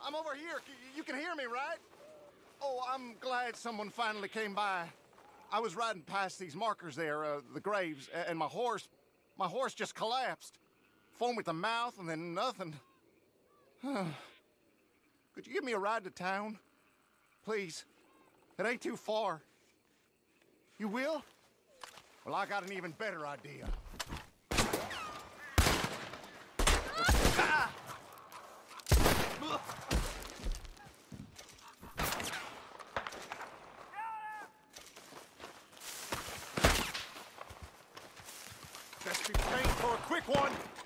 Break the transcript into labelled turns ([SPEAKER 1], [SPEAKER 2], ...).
[SPEAKER 1] I'm over here. You can hear me, right? Oh, I'm glad someone finally came by. I was riding past these markers there, the graves, and my horse just collapsed. Foamed at the mouth and then nothing. Could you give me a ride to town? Please. It ain't too far. You will? Well, I got an even better idea. Ah! Best be trained for a quick one.